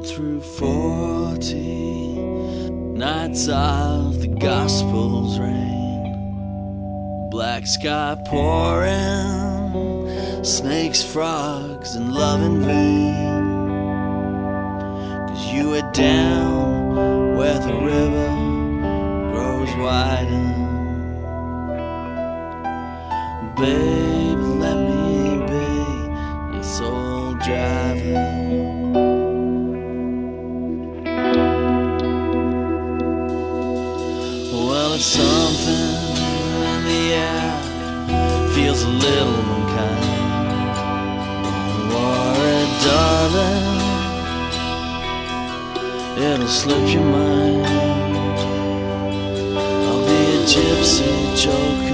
rode through 40 nights of the gospel's rain. Black sky pouring, snakes, frogs, and love in vain. 'Cause you were down where the river grows wider. Baby, let me be your soul driver. Well, it's something in the air, feels a little unkind. Don't worry, darling, it'll slip your mind. I'll be a gypsy joker